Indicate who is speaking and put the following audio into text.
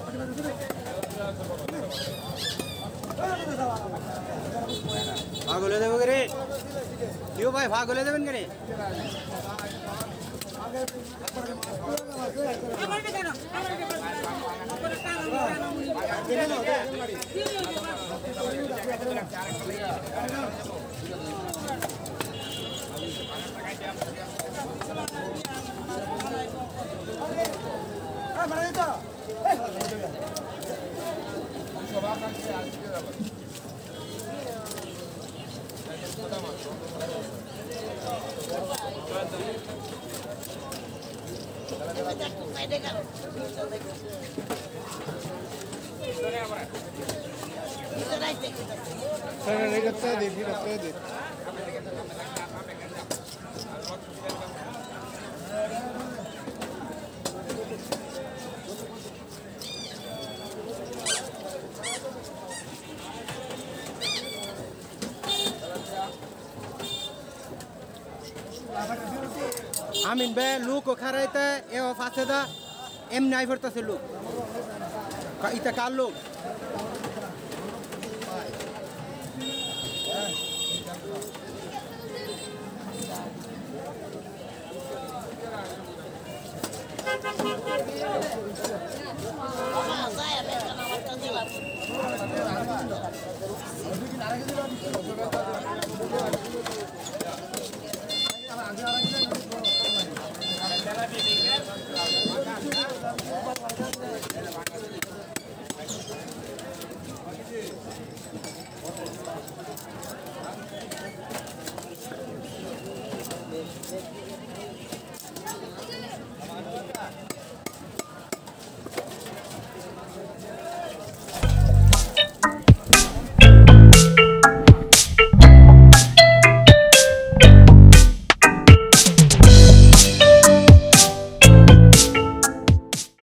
Speaker 1: ভাগ হলে দেবো রে কেউ ভাই ভাগ হলে দেবেন কে Amin be lu ko kharaita e o faseda em nai verta se lu ka ita kallu